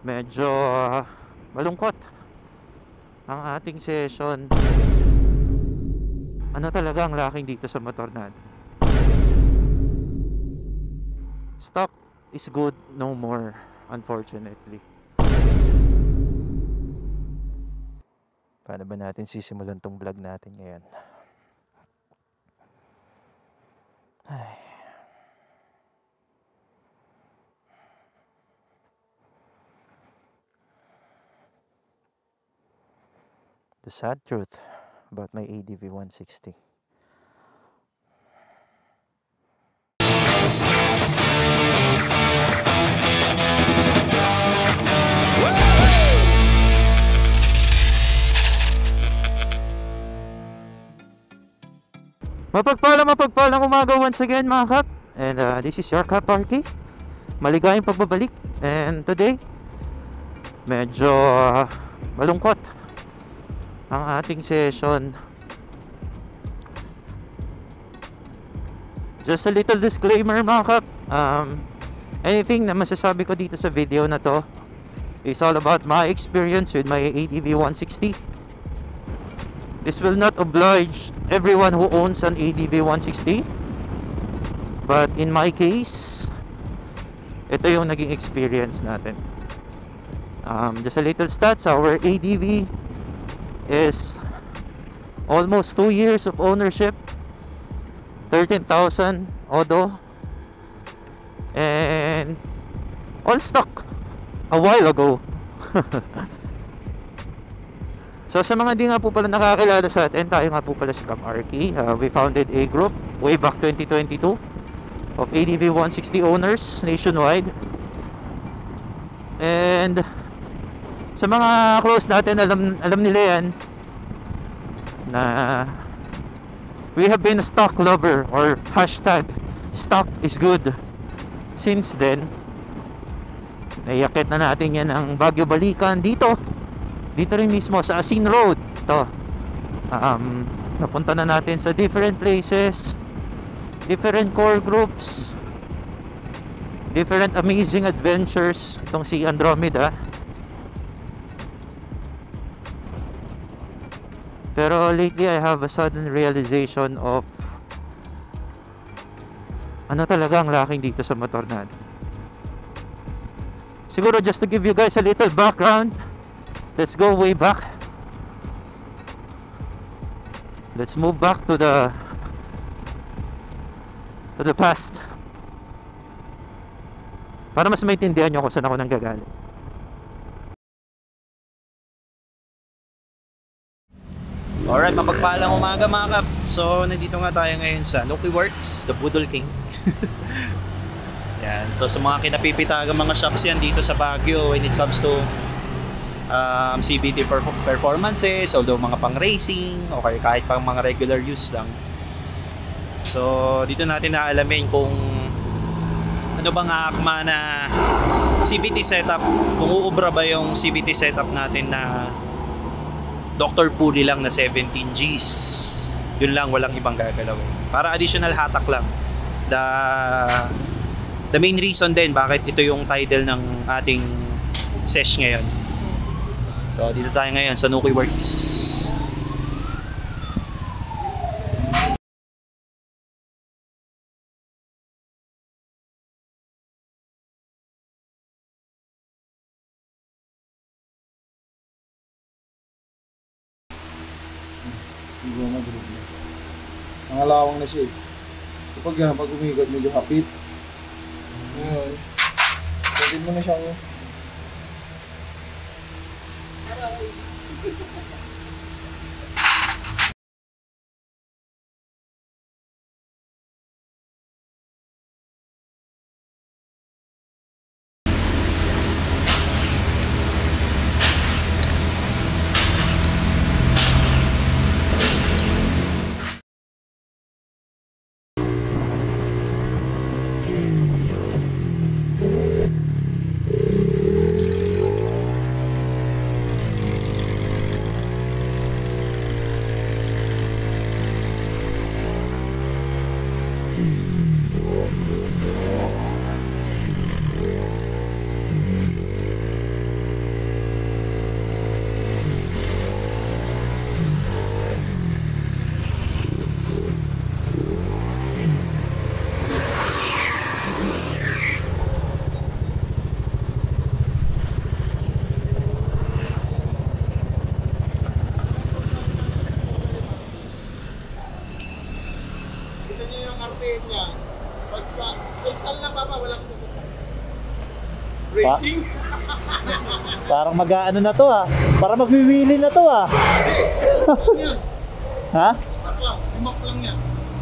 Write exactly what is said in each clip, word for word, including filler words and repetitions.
medyo uh, malungkot ang ating session. Ano talaga ang lacking dito sa motor natin? Stock is good, no more, unfortunately. Paano ba natin sisimulan tong vlog natin ngayon? Ay. The sad truth about my A D V one sixty. Mapagpalang mapagpalang umaga once again mga kap. And uh, this is your Kap R K. Maligayang pagbabalik. And today, medyo uh, malungkot ang ating session. Just a little disclaimer mga kap. Um, anything na masasabi ko dito sa video na to is all about my experience with my A D V one sixty. This will not oblige everyone who owns an A D V one sixty, but in my case, ito yung naging experience natin. Um, just a little stats. Our A D V is almost two years of ownership, thirteen thousand odo, and all stock a while ago. So sa mga di nga po pala nakakilala sa atin, tayo nga po pala si Kap R K. uh, We founded a group way back twenty twenty-two of A D V one sixty owners nationwide. And sa mga close natin, alam, alam nila yan na we have been a stock lover, or hashtag stock is good since then. Naiakit na natin yan ang Baguio Balikan dito Dito rin mismo sa Asin Road. Ito, um, napunta na natin sa different places, different core groups, different amazing adventures. Itong si Andromeda. Pero lately I have a sudden realization of ano talaga ang lacking dito sa motor natin. Siguro just to give you guys a little background, let's go way back. Let's move back to the to the past para mas maintindihan nyo kung saan ako nanggagaling. Alright, mapagpalang umaga mga kap. So, nandito nga tayo ngayon sa Nuki Works, the Budol King. Yan. So, sa mga kinapipitagang mga shops yan dito sa Baguio when it comes to um, C V T for performances, although mga pang racing o kahit pang mga regular use lang. So, dito natin naalamin kung ano bang akma na C V T setup, kung uubra ba yung C V T setup natin na Doctor Puli lang na seventeen Gs. Yun lang, walang ibang gagalawin. Para additional hatak lang. The, the main reason din bakit ito yung title ng ating sesh ngayon. So, dito tayo ngayon sa Nuki Works. Ang alawang na siya eh. Kapag yan, pag umigot, medyo hapit. Ngayon, pwede mo na siyang Racing? Parang mag-ano na to ah. Parang magwiwili na to ah. Yan. Ha? Stock lang. Limak lang yan.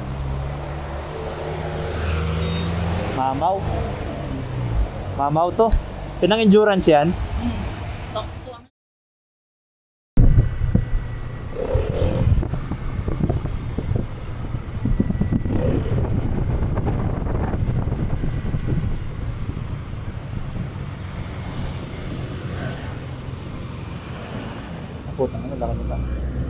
Mamaw. Mamaw to. Pinang endurance yan? Hmm. Stock to. Ano? Putang ano, laki nito.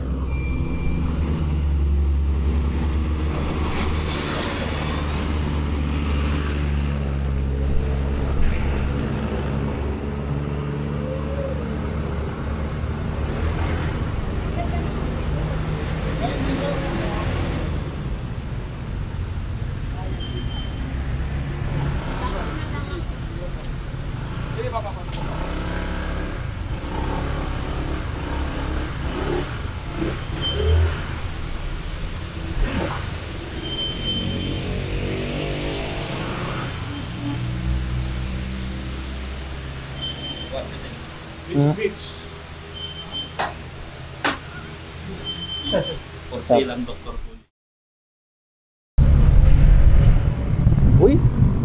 Sige, papa. Hmm? For sale ang Doctor Pool. Uy!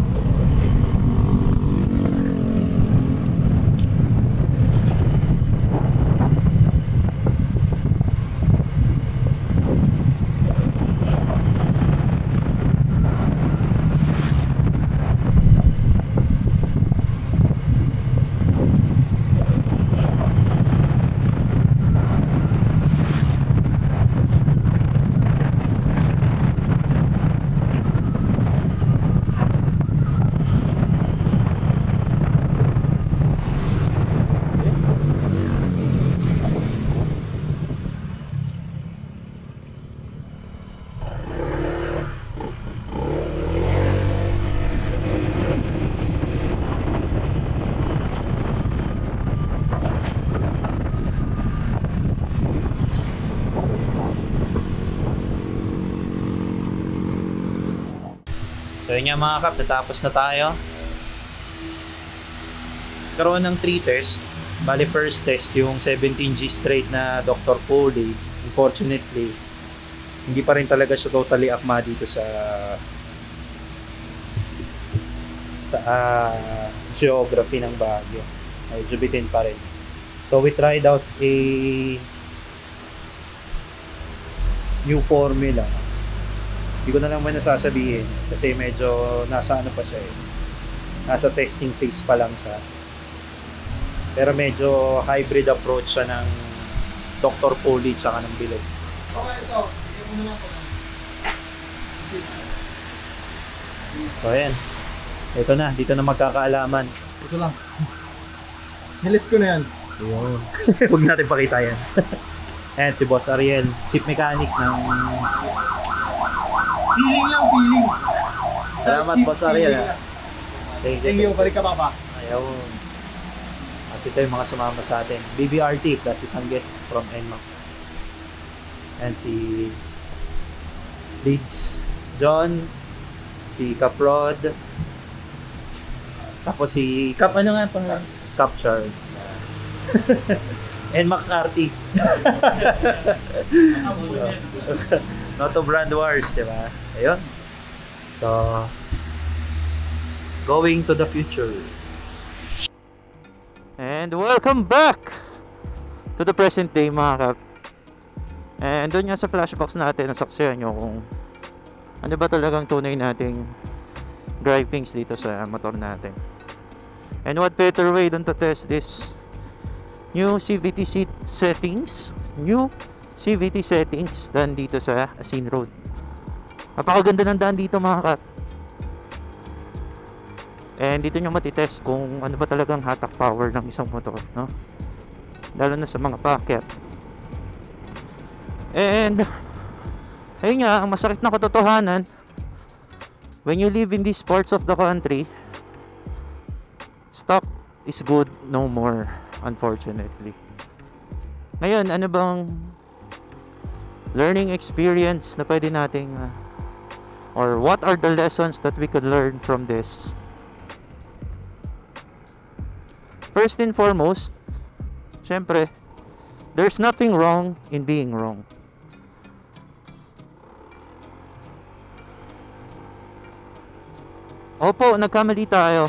So yun nga mga kap, natapos na tayo. Karoon ng three test. Bali first test yung seventeen G straight na Doctor Poly. Unfortunately, hindi pa rin talaga siya totally akma dito sa sa uh, geography ng Baguio. Medyo bitin pa rin. So we tried out a new formula. Hindi ko na lang may nasasabihin kasi medyo nasa ano pa siya eh. Nasa testing phase pa lang siya. Pero medyo hybrid approach siya ng Doctor Poly tsaka ng bilog. Okay, ito. Bigyan mo na lang ako. So ayan. Ito na, dito na magkakaalaman. Ito lang. Nilis ko na yan. Ayun. Huwag natin pakita yan. Ayan, si Boss Ariel, chief mechanic ng... Feeling lang, feeling. Salamat, Cheap Boss Ariel. feeling Ha? lang. Thank Thank you, balik ka papa. Ayun. Kasi ito yung mga sumama sa atin. B B R T plus isang guest from N MAX. And si Leeds John, si Caprod, tapos si Cap ano nga pang Cap Charles. N MAX R T. Noto Brand Wars, di ba? Ayun. So, going to the future. And welcome back to the present day mga kap. And doon nga sa flashbox natin, nasaksihan nyo kung ano ba talagang tunay nating drivings dito sa motor natin. And what better way than to test this new C V T seat settings, new C V T settings than dito sa Asin Road. Napakaganda ng daan dito mga kap. And dito nyo matitest kung ano ba talagang hatak power ng isang motor, no? Lalo na sa mga packet. And ayun nga, ang masakit na katotohanan, when you live in these parts of the country, stock is good no more, unfortunately. Ngayon, ano bang learning experience na pwede nating uh, or what are the lessons that we could learn from this? first and foremost, syempre, there's nothing wrong in being wrong. Opo, nagkamali tayo.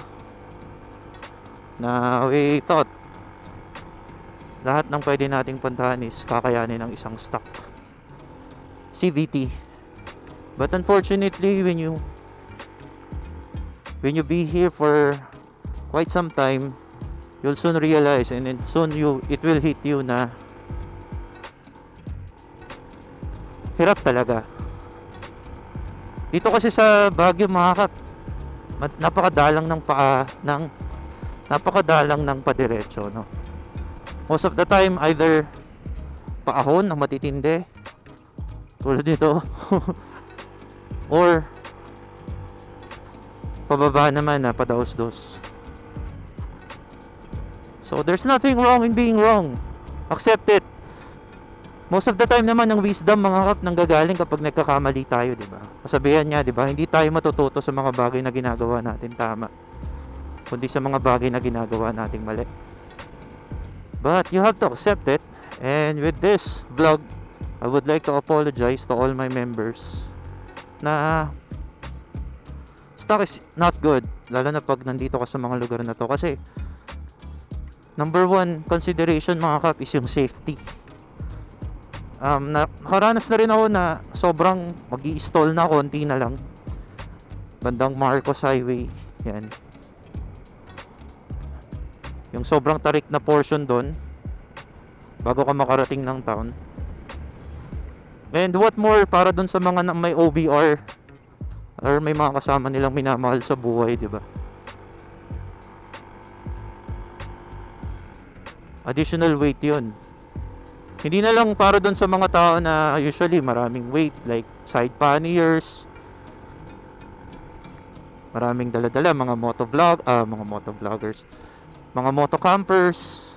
Na we thought lahat ng pwede nating puntahan is kakayanin ng isang stock C V T. But unfortunately, when you when you be here for quite some time, you'll soon realize, and then soon you it will hit you na hirap talaga. Dito kasi sa Baguio, mga kap, mat- napakadalang ng paa ng napakadalang ng padiretso, no. Most of the time either paahon na matitindi tulad nito or pababa naman na padaos-dos. So there's nothing wrong in being wrong. Accept it. Most of the time naman ang wisdom, mga kap, nanggagaling kapag nagkakamali tayo, di ba? Kasabihan niya, di ba? Hindi tayo matututo sa mga bagay na ginagawa natin tama, kundi sa mga bagay na ginagawa nating mali. But you have to accept it. And with this vlog, I would like to apologize to all my members na stock is not good, lalo na pag nandito ka sa mga lugar na to. Kasi number one consideration, mga kap, is yung safety. Um, na, nakaranas na rin ako na sobrang mag-i-stall na, konti na lang, bandang Marcos Highway, yan, yung sobrang tarik na portion doon bago ka makarating ng town. And what more, para doon sa mga na may O B R or may mga kasama nilang minamahal sa buhay, di ba? Additional weight yun. Hindi na lang para doon sa mga tao na usually maraming weight, like side panniers, maraming dala-dala, mga motovlog, ah, mga motovloggers, mga motocampers.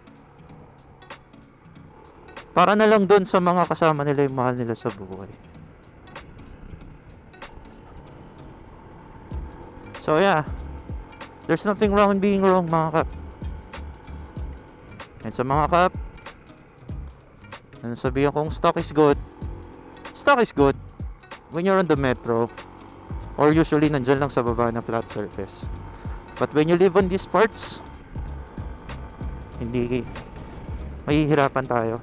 Para na lang doon sa mga kasama nila yung mahal nila sa buhay. So yeah, there's nothing wrong in being wrong, mga kap. And sa mga kap, ano sabihin kong stock is good, stock is good when you're on the metro or usually nandyan lang sa baba na flat surface. But when you live on these parts, hindi, mahihirapan tayo.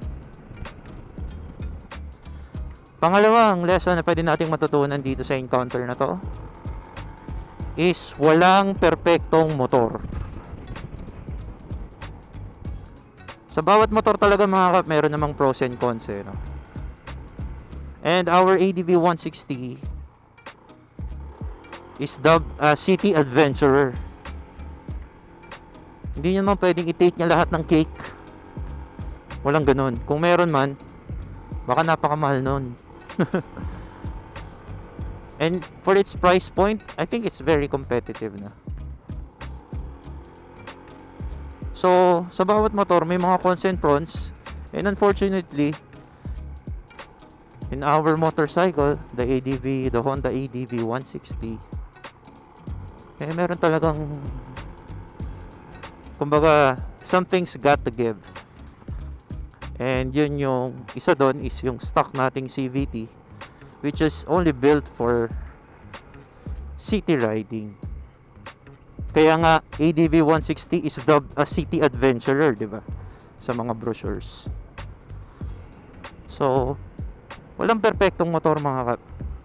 Pangalawang lesson na pwede nating matutunan dito sa encounter na to is walang perpektong motor. Sa bawat motor talaga, mga kap, meron namang pros and cons, eh, no? And our A D V one sixty is dubbed uh, City Adventurer. Hindi nyo naman pwedeng i-take niya lahat ng cake. Walang ganun. Kung meron man, baka napakamahal nun. And for its price point, I think it's very competitive na. So, sa bawat motor, may mga cons and pros. And unfortunately, in our motorcycle, the A D V, the Honda A D V one sixty, eh, meron talagang, kumbaga, something's got to give. And yun yung, isa doon is yung stock nating C V T, which is only built for city riding. Kaya nga, A D V one sixty is dubbed a City Adventurer, di ba? Sa mga brochures. So, walang perpektong motor, mga kap.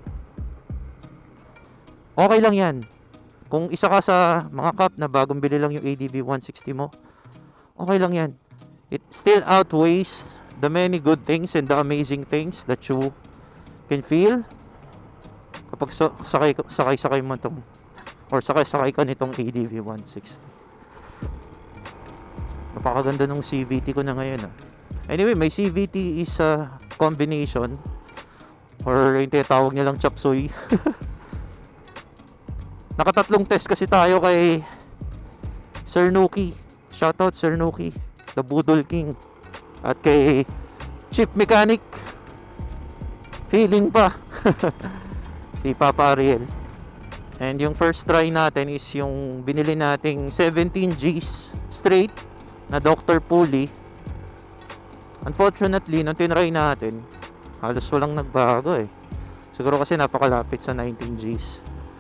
Okay lang yan. Kung isa ka sa mga kap na bagong bili lang yung A D V one sixty mo, okay lang yan. It still outweighs the many good things and the amazing things that you can feel kapag so, sakay, sakay, sakay mo itong or sakay-sakay ka nitong A D V one sixty. Napakaganda nung C V T ko na ngayon, ah. Anyway, may C V T is a combination or yung tinatawag nilang chop suey. Nakatatlong test kasi tayo kay Sir Nuki. Shoutout Sir Nuki, the Budol King. At kay Chief Mechanic, feeling pa, si Papa Ariel. And yung first try natin is yung binili nating seventeen G's straight na Doctor Pulley. Unfortunately, nung tinry natin, halos walang nagbago eh. Siguro kasi napakalapit sa nineteen Gs.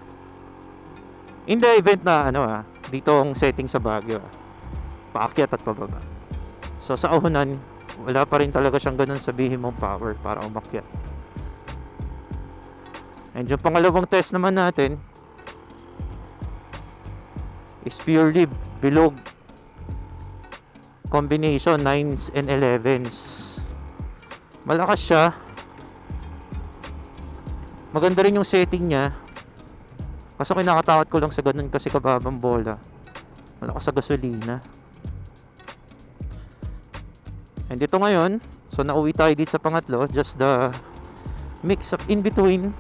In the event na ano ah, dito ang setting sa Baguio ah, paakyat at pababa. So sa uhunan, wala pa rin talaga siyang ganun sabihin mong power para umakyat. And yung pangalawang test naman natin is purely bilog combination nines and elevens. Malakas siya. Maganda rin yung setting niya. Kaso kinakatakot ko lang sa ganun kasi kababang bola. Malakas sa gasolina. And dito ngayon, so nauwi tayo dito sa pangatlo, just the mix of in between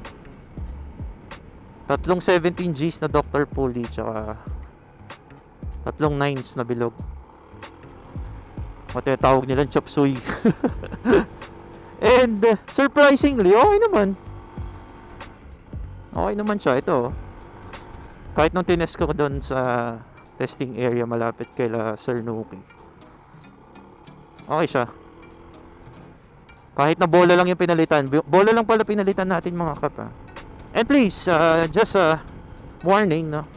tatlong seventeen Gs na Doctor Pulley tsaka tatlong nines na bilog. O tinatawag nilang chop suey. And uh, surprisingly, okay naman. Okay naman siya. Ito, kahit nung tinest ko doon sa testing area malapit kay la Sir Nuki, okay siya. Kahit na bola lang yung pinalitan. Bola lang pala pinalitan natin mga kap ha. And please, uh, just a warning, no?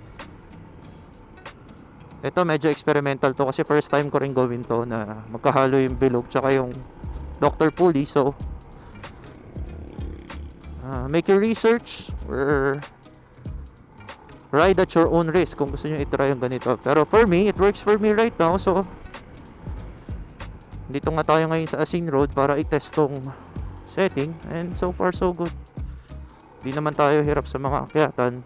Ito medyo experimental to kasi first time ko rin gawin to na magkahalo yung bilog tsaka yung Doctor Pulley. So uh, make your research or ride at your own risk kung gusto nyo itry yung ganito. Pero for me, it works for me right now. So dito nga tayo ngayon sa Asin Road para i-test tong setting. And so far so good. Di naman tayo hirap sa mga akyatan.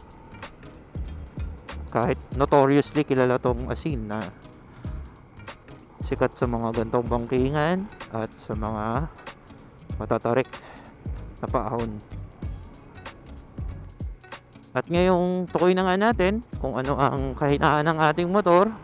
Kahit notoriously kilala tong Asin na sikat sa mga gantong bangkingan at sa mga matatarik na paahon. At ngayong tukoy na nga natin kung ano ang kahinaan ng ating motor,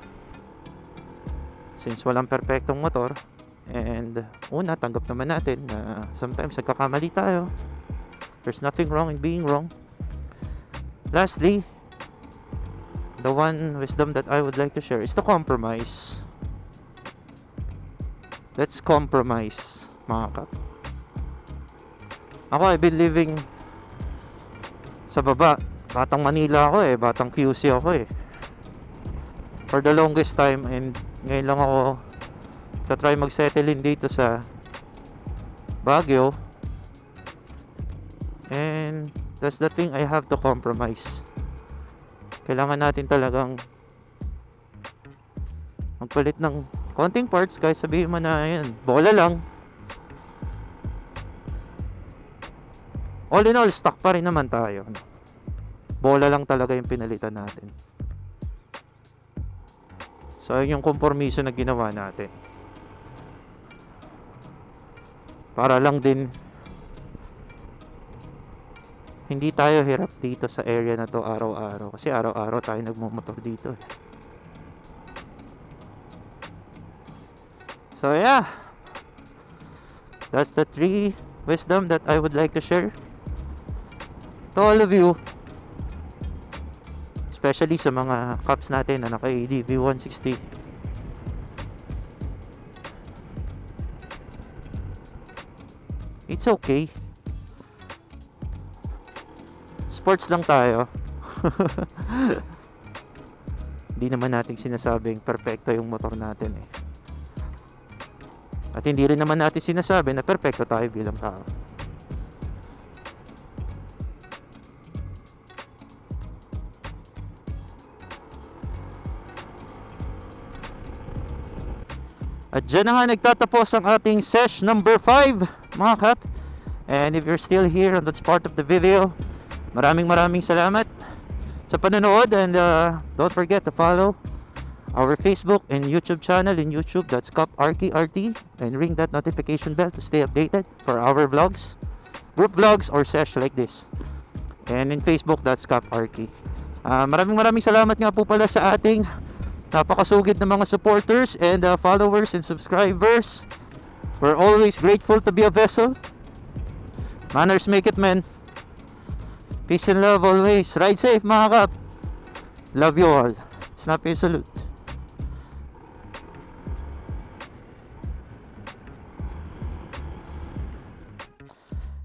since walang perfectong motor. And una, tanggap naman natin na sometimes nagkakamali tayo. There's nothing wrong in being wrong. Lastly, the one wisdom that I would like to share is to compromise. Let's compromise, mga kap. Ako, I've been living sa baba. Batang Manila ako eh. Batang Q C ako eh. For the longest time. And ngayon lang ako tatry mag-settle in dito sa Baguio. And that's the thing, I have to compromise. Kailangan natin talagang magpalit ng konting parts. Kahit sabihin mo na yan, bola lang. All in all, stock pa rin naman tayo. Bola lang talaga yung pinalitan natin. So yun yung kompromiso na ginawa natin. Para lang din hindi tayo hirap dito sa area na to araw-araw. Kasi araw-araw tayo nagmumotor dito eh. So yeah, that's the three wisdom that I would like to share to all of you, especially sa mga cups natin na naka A D V one sixty. It's okay. Sports lang tayo. Hindi naman natin sinasabing perfecto yung motor natin eh. At hindi rin naman natin sinasabi na perfecto tayo bilang tao. At dyan na nga nagtatapos ang ating sesh number five, mga kap. And if you're still here and that's part of the video, maraming maraming salamat sa panonood. And uh, don't forget to follow our Facebook and YouTube channel. In YouTube, that's Cup Arky R T. And ring that notification bell to stay updated for our vlogs, group vlogs, or sesh like this. And in Facebook, that's Cup Arky. uh, Maraming maraming salamat nga po pala sa ating napakasugid na mga supporters and uh, followers and subscribers. We're always grateful to be a vessel. Manners make it, men. Peace and love always. Ride safe, mga kap. Love you all. Snappy salute.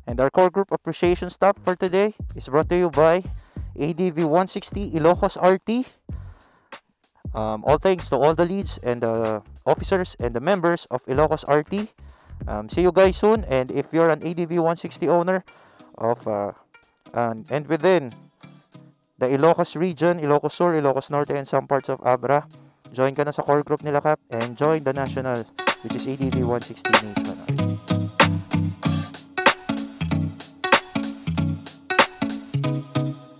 And our core group appreciation stop for today is brought to you by A D V one sixty Ilocos R T. Um, all thanks to all the leads and the officers and the members of Ilocos R T. Um, see you guys soon. And if you're an A D V one sixty owner of uh, and, and within the Ilocos region, Ilocos Sur, Ilocos Norte, and some parts of Abra, join ka na sa core group nila, Cap, and join the national, which is A D V one sixty Nation.